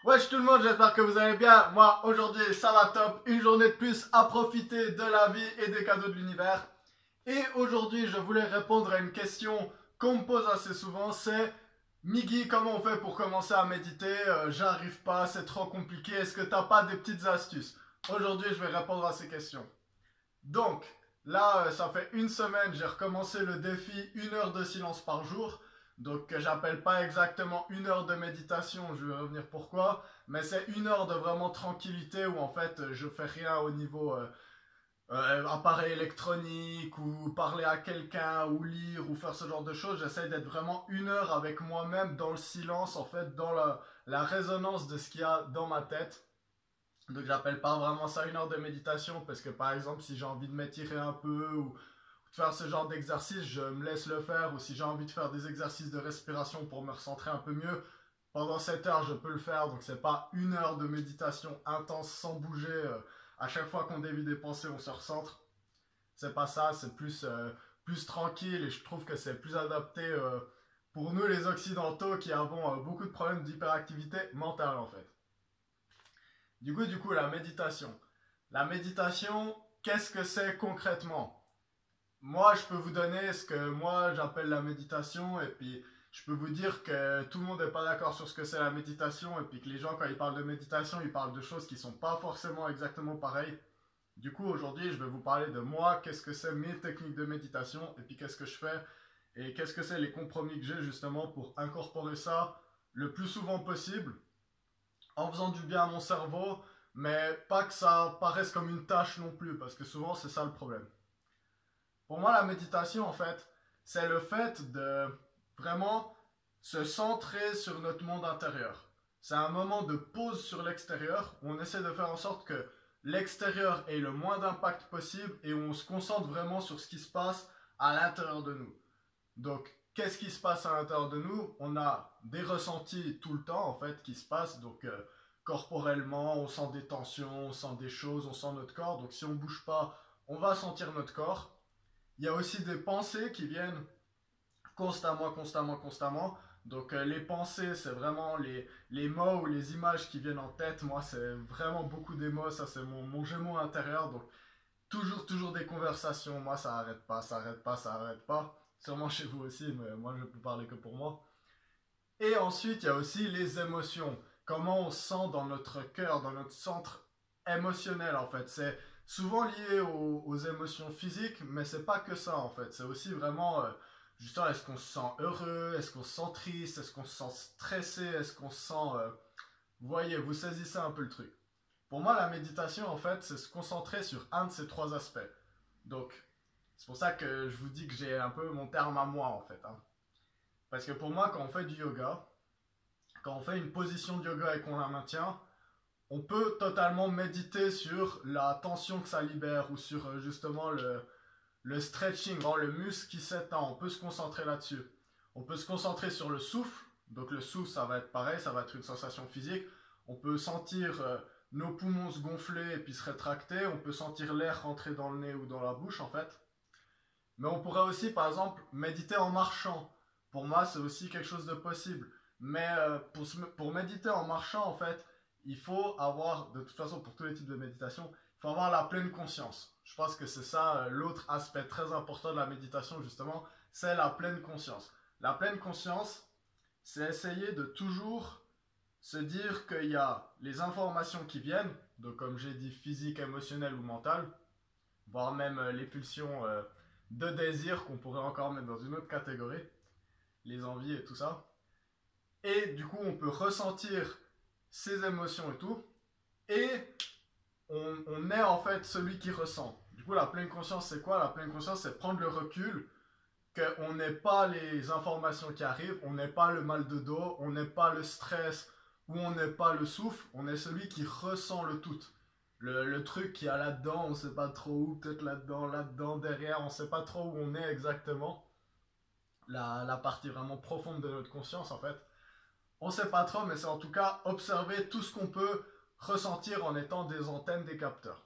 Wesh tout le monde, j'espère que vous allez bien. Moi, aujourd'hui, ça va top. Une journée de plus à profiter de la vie et des cadeaux de l'univers. Et aujourd'hui, je voulais répondre à une question qu'on me pose assez souvent, c'est Miggy, comment on fait pour commencer à méditer? J'arrive pas, c'est trop compliqué. Est-ce que t'as pas des petites astuces? Aujourd'hui, je vais répondre à ces questions. Donc, là, ça fait une semaine, j'ai recommencé le défi 1 heure de silence par jour. Donc, que j'appelle pas exactement 1 heure de méditation, je vais revenir pourquoi. Mais c'est 1 heure de vraiment tranquillité où en fait, je fais rien au niveau appareil électronique ou parler à quelqu'un ou lire ou faire ce genre de choses. J'essaie d'être vraiment 1 heure avec moi-même dans le silence, en fait, dans la résonance de ce qu'il y a dans ma tête. Donc j'appelle pas vraiment ça 1 heure de méditation parce que par exemple si j'ai envie de m'étirer un peu ou de faire ce genre d'exercice, je me laisse le faire ou si j'ai envie de faire des exercices de respiration pour me recentrer un peu mieux, pendant 7 heures je peux le faire. Donc c'est pas 1 heure de méditation intense sans bouger. À chaque fois qu'on dévie des pensées, on se recentre. C'est pas ça, c'est plus tranquille et je trouve que c'est plus adapté pour nous les occidentaux qui avons beaucoup de problèmes d'hyperactivité mentale en fait. Du coup, la méditation. La méditation, qu'est-ce que c'est concrètement? Moi, je peux vous donner ce que moi j'appelle la méditation, et puis je peux vous dire que tout le monde n'est pas d'accord sur ce que c'est la méditation, et puis que les gens, quand ils parlent de méditation, ils parlent de choses qui sont pas forcément exactement pareilles. Du coup, aujourd'hui, je vais vous parler de moi, qu'est-ce que c'est mes techniques de méditation, et puis qu'est-ce que je fais, et qu'est-ce que c'est les compromis que j'ai justement pour incorporer ça le plus souvent possible en faisant du bien à mon cerveau, mais pas que ça paraisse comme une tâche non plus, parce que souvent c'est ça le problème. Pour moi, la méditation, en fait, c'est le fait de vraiment se centrer sur notre monde intérieur. C'est un moment de pause sur l'extérieur où on essaie de faire en sorte que l'extérieur ait le moins d'impact possible et où on se concentre vraiment sur ce qui se passe à l'intérieur de nous. Donc, qu'est-ce qui se passe à l'intérieur de nous? On a des ressentis tout le temps, en fait, qui se passent. Donc, corporellement, on sent des tensions, on sent des choses, on sent notre corps. Donc, si on ne bouge pas, on va sentir notre corps. Il y a aussi des pensées qui viennent constamment, constamment, constamment. Donc, les pensées, c'est vraiment les mots ou les images qui viennent en tête. Moi, c'est vraiment beaucoup d'émots. Ça, c'est mon gémeau intérieur. Donc, toujours, toujours des conversations. Moi, ça arrête pas, ça arrête pas, ça arrête pas. Sûrement chez vous aussi, mais moi, je peux parler que pour moi. Et ensuite, il y a aussi les émotions. Comment on se sent dans notre cœur, dans notre centre émotionnel, en fait. C'est souvent lié aux émotions physiques, mais c'est pas que ça, en fait. C'est aussi vraiment, justement, est-ce qu'on se sent heureux, est-ce qu'on se sent triste, est-ce qu'on se sent stressé, est-ce qu'on se sent... vous voyez, vous saisissez un peu le truc. Pour moi, la méditation, en fait, c'est se concentrer sur un de ces trois aspects. Donc, c'est pour ça que je vous dis que j'ai un peu mon terme à moi, en fait, hein. Parce que pour moi, quand on fait du yoga, quand on fait une position de yoga et qu'on la maintient, on peut totalement méditer sur la tension que ça libère ou sur justement le stretching, vraiment le muscle qui s'étend. On peut se concentrer là-dessus. On peut se concentrer sur le souffle. Donc le souffle, ça va être pareil, ça va être une sensation physique. On peut sentir nos poumons se gonfler et puis se rétracter. On peut sentir l'air rentrer dans le nez ou dans la bouche en fait. Mais on pourrait aussi, par exemple, méditer en marchant. Pour moi, c'est aussi quelque chose de possible. Mais pour méditer en marchant, en fait, il faut avoir, de toute façon, pour tous les types de méditation, il faut avoir la pleine conscience. Je pense que c'est ça l'autre aspect très important de la méditation, justement, c'est la pleine conscience. La pleine conscience, c'est essayer de toujours se dire qu'il y a les informations qui viennent, donc comme j'ai dit, physique, émotionnelle ou mentale, voire même les pulsions de désir qu'on pourrait encore mettre dans une autre catégorie, les envies et tout ça. Et du coup, on peut ressentir ses émotions et tout, et on est en fait celui qui ressent. Du coup, la pleine conscience, c'est quoi? La pleine conscience, c'est prendre le recul, qu'on n'ait pas les informations qui arrivent, on n'ait pas le mal de dos, on n'ait pas le stress ou on n'ait pas le souffle, on est celui qui ressent le tout. Le truc qu'il y a là-dedans, on ne sait pas trop où, peut-être là-dedans, là-dedans, derrière, on ne sait pas trop où on est exactement. La partie vraiment profonde de notre conscience, en fait. On ne sait pas trop, mais c'est en tout cas observer tout ce qu'on peut ressentir en étant des antennes, des capteurs.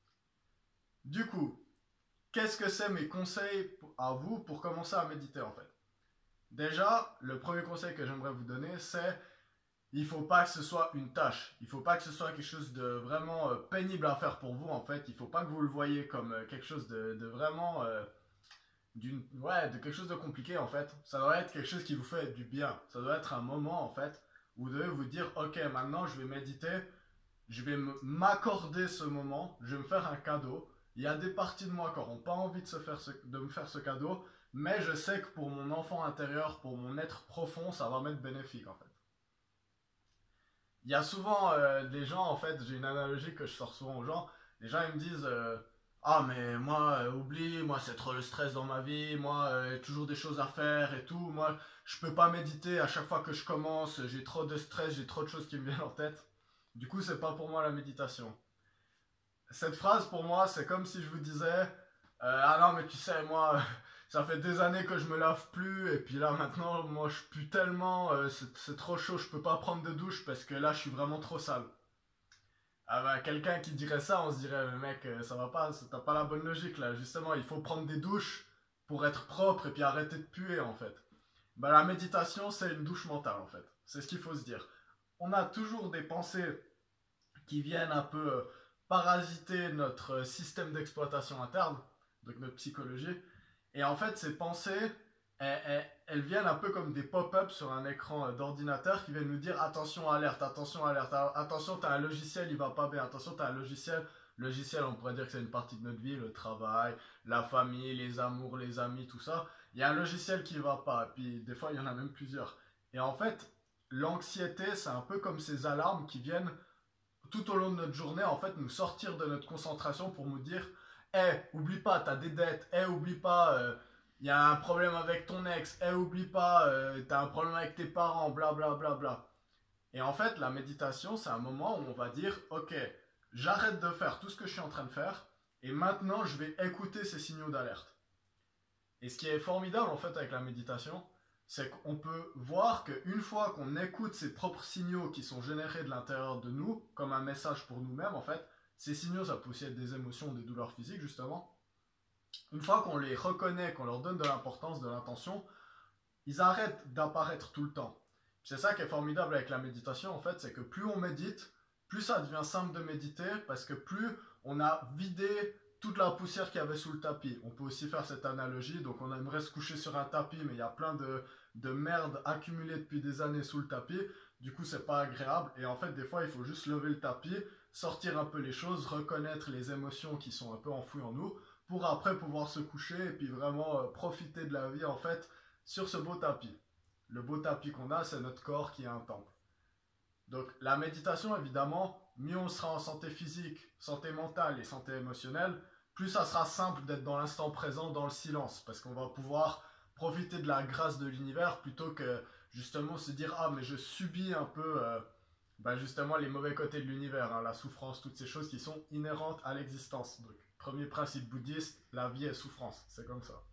Du coup, qu'est-ce que c'est mes conseils à vous pour commencer à méditer, en fait? Déjà, le premier conseil que j'aimerais vous donner, c'est il faut pas que ce soit une tâche. Il faut pas que ce soit quelque chose de vraiment pénible à faire pour vous en fait. Il faut pas que vous le voyez comme quelque chose de vraiment de quelque chose de compliqué en fait. Ça doit être quelque chose qui vous fait du bien. Ça doit être un moment en fait où vous devez vous dire ok maintenant je vais méditer, je vais m'accorder ce moment, je vais me faire un cadeau. Il y a des parties de moi qui n'auront pas envie de me faire ce cadeau, mais je sais que pour mon enfant intérieur, pour mon être profond, ça va m'être bénéfique en fait. Il y a souvent des gens, en fait, j'ai une analogie que je sors souvent aux gens. Les gens, ils me disent ah, mais moi, oublie, moi, c'est trop le stress dans ma vie, moi, toujours des choses à faire et tout. Moi, je peux pas méditer à chaque fois que je commence, j'ai trop de stress, j'ai trop de choses qui me viennent en tête. Du coup, c'est pas pour moi la méditation. Cette phrase, pour moi, c'est comme si je vous disais ah non, mais tu sais, moi, ça fait des années que je me lave plus, et puis là, maintenant, moi, je pue tellement, c'est trop chaud, je peux pas prendre de douche parce que là, je suis vraiment trop sale. Ah bah, quelqu'un qui dirait ça, on se dirait, mais mec, ça va pas, t'as pas la bonne logique là. Justement, il faut prendre des douches pour être propre et puis arrêter de puer en fait. Bah, la méditation, c'est une douche mentale en fait. C'est ce qu'il faut se dire. On a toujours des pensées qui viennent un peu parasiter notre système d'exploitation interne, donc notre psychologie. Et en fait, ces pensées, elles viennent un peu comme des pop-up sur un écran d'ordinateur qui viennent nous dire attention, alerte, attention, t'as un logiciel, il va pas bien, attention, t'as un logiciel. Logiciel, on pourrait dire que c'est une partie de notre vie, le travail, la famille, les amours, les amis, tout ça. Il y a un logiciel qui va pas, et puis des fois, il y en a même plusieurs. Et en fait, l'anxiété, c'est un peu comme ces alarmes qui viennent tout au long de notre journée, en fait, nous sortir de notre concentration pour nous dire oublie pas, t'as des dettes, oublie pas, il y a un problème avec ton ex, oublie pas, t'as un problème avec tes parents, bla bla bla bla. Et en fait, la méditation, c'est un moment où on va dire ok, j'arrête de faire tout ce que je suis en train de faire, et maintenant, je vais écouter ces signaux d'alerte. Et ce qui est formidable, en fait, avec la méditation, c'est qu'on peut voir qu'une fois qu'on écoute ces propres signaux qui sont générés de l'intérieur de nous, comme un message pour nous-mêmes en fait, ces signaux ça peut aussi être des émotions, des douleurs physiques justement, une fois qu'on les reconnaît, qu'on leur donne de l'importance, de l'intention, ils arrêtent d'apparaître tout le temps. C'est ça qui est formidable avec la méditation en fait, c'est que plus on médite, plus ça devient simple de méditer, parce que plus on a vidé toute la poussière qu'il y avait sous le tapis. On peut aussi faire cette analogie, donc on aimerait se coucher sur un tapis, mais il y a plein de merde accumulée depuis des années sous le tapis, du coup c'est pas agréable, et en fait des fois il faut juste lever le tapis, sortir un peu les choses, reconnaître les émotions qui sont un peu enfouies en nous, pour après pouvoir se coucher et puis vraiment profiter de la vie en fait sur ce beau tapis. Le beau tapis qu'on a, c'est notre corps qui est un temple. Donc la méditation, évidemment, mieux on sera en santé physique, santé mentale et santé émotionnelle, plus ça sera simple d'être dans l'instant présent, dans le silence, parce qu'on va pouvoir profiter de la grâce de l'univers plutôt que justement se dire ah mais je subis un peu justement les mauvais côtés de l'univers, hein, la souffrance, toutes ces choses qui sont inhérentes à l'existence. Donc premier principe bouddhiste, la vie est souffrance, c'est comme ça.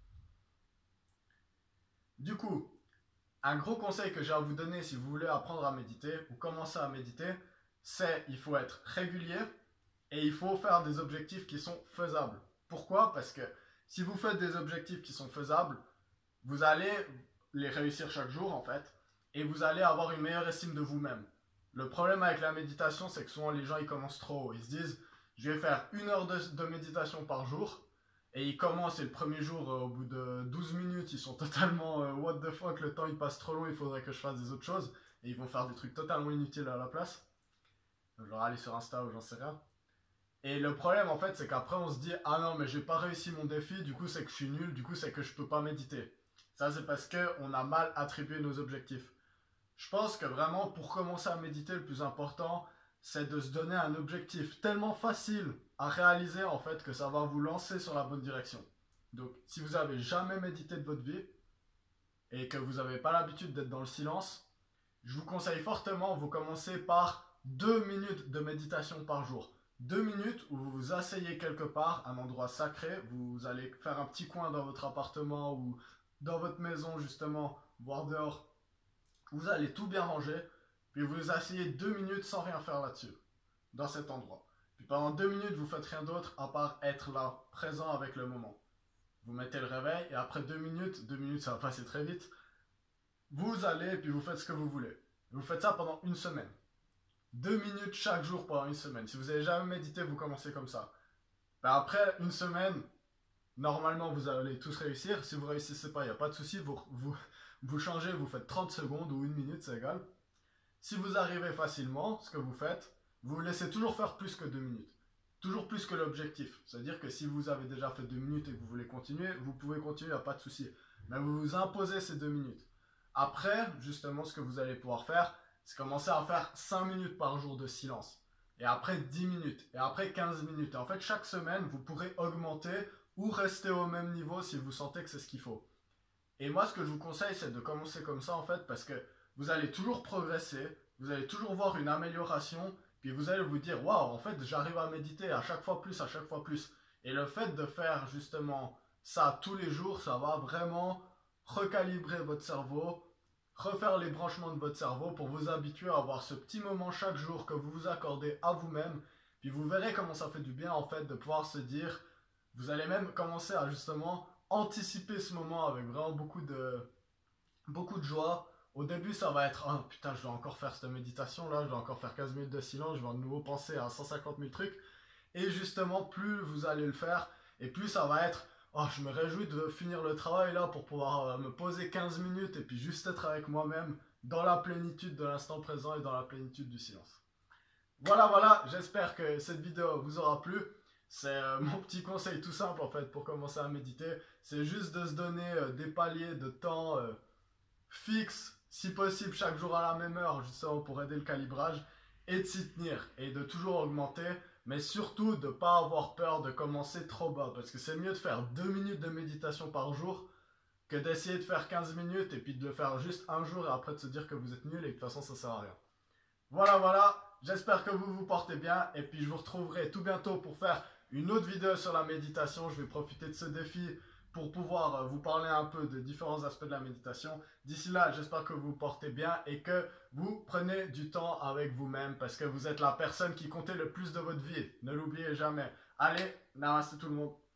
Du coup, un gros conseil que j'ai à vous donner si vous voulez apprendre à méditer ou commencer à méditer, c'est il faut être régulier et il faut faire des objectifs qui sont faisables. Pourquoi? Parce que si vous faites des objectifs qui sont faisables, vous allez les réussir chaque jour en fait et vous allez avoir une meilleure estime de vous-même. Le problème avec la méditation, c'est que souvent les gens ils commencent trop haut. Ils se disent je vais faire 1 heure de méditation par jour. Et ils commencent et le premier jour, au bout de 12 minutes, ils sont totalement what the fuck, le temps il passe trop long, il faudrait que je fasse des autres choses. Et ils vont faire des trucs totalement inutiles à la place. Genre aller sur Insta ou j'en sais rien. Et le problème en fait, c'est qu'après on se dit ah non, mais j'ai pas réussi mon défi, du coup c'est que je suis nul, du coup c'est que je peux pas méditer. Ça c'est parce qu'on a mal attribué nos objectifs. Je pense que vraiment pour commencer à méditer, le plus important, c'est de se donner un objectif tellement facile à réaliser en fait que ça va vous lancer sur la bonne direction. Donc si vous avez jamais médité de votre vie et que vous n'avez pas l'habitude d'être dans le silence, je vous conseille fortement, vous commencez par 2 minutes de méditation par jour. 2 minutes où vous vous asseyez quelque part, un endroit sacré, vous allez faire un petit coin dans votre appartement ou dans votre maison justement, voire dehors. Vous allez tout bien ranger, puis vous vous asseyez 2 minutes sans rien faire là-dessus, dans cet endroit. Puis pendant 2 minutes, vous faites rien d'autre à part être là, présent avec le moment. Vous mettez le réveil et après 2 minutes ça va passer très vite, vous allez et puis vous faites ce que vous voulez. Vous faites ça pendant une semaine. 2 minutes chaque jour pendant une semaine. Si vous n'avez jamais médité, vous commencez comme ça. Ben après une semaine, normalement vous allez tous réussir. Si vous ne réussissez pas, il n'y a pas de souci. Vous changez, vous faites 30 secondes ou 1 minute, c'est égal. Si vous arrivez facilement, ce que vous faites, vous laissez toujours faire plus que 2 minutes. Toujours plus que l'objectif. C'est-à-dire que si vous avez déjà fait 2 minutes et que vous voulez continuer, vous pouvez continuer, il n'y a pas de souci. Mais vous vous imposez ces 2 minutes. Après, justement, ce que vous allez pouvoir faire, c'est commencer à faire 5 minutes par jour de silence. Et après 10 minutes. Et après 15 minutes. Et en fait, chaque semaine, vous pourrez augmenter ou rester au même niveau si vous sentez que c'est ce qu'il faut. Et moi, ce que je vous conseille, c'est de commencer comme ça, en fait, parce que vous allez toujours progresser, vous allez toujours voir une amélioration, puis vous allez vous dire, waouh, en fait, j'arrive à méditer à chaque fois plus, à chaque fois plus. Et le fait de faire justement ça tous les jours, ça va vraiment recalibrer votre cerveau, refaire les branchements de votre cerveau pour vous habituer à avoir ce petit moment chaque jour que vous vous accordez à vous-même. Puis vous verrez comment ça fait du bien, en fait, de pouvoir se dire, vous allez même commencer à justement anticiper ce moment avec vraiment beaucoup de joie. Au début, ça va être, oh putain, je dois encore faire cette méditation là, je dois encore faire 15 minutes de silence, je vais de nouveau penser à 150 000 trucs. Et justement, plus vous allez le faire, et plus ça va être, oh, je me réjouis de finir le travail là pour pouvoir me poser 15 minutes et puis juste être avec moi-même dans la plénitude de l'instant présent et dans la plénitude du silence. Voilà, j'espère que cette vidéo vous aura plu. C'est mon petit conseil tout simple en fait pour commencer à méditer. C'est juste de se donner des paliers de temps fixes, si possible chaque jour à la même heure, justement pour aider le calibrage, et de s'y tenir et de toujours augmenter, mais surtout de ne pas avoir peur de commencer trop bas, parce que c'est mieux de faire 2 minutes de méditation par jour que d'essayer de faire 15 minutes et puis de le faire juste un jour et après de se dire que vous êtes nul et que de toute façon ça sert à rien. Voilà, j'espère que vous vous portez bien et puis je vous retrouverai tout bientôt pour faire une autre vidéo sur la méditation. Je vais profiter de ce défi pour pouvoir vous parler un peu de différents aspects de la méditation. D'ici là, j'espère que vous vous portez bien et que vous prenez du temps avec vous-même parce que vous êtes la personne qui comptait le plus de votre vie. Ne l'oubliez jamais. Allez, namaste tout le monde.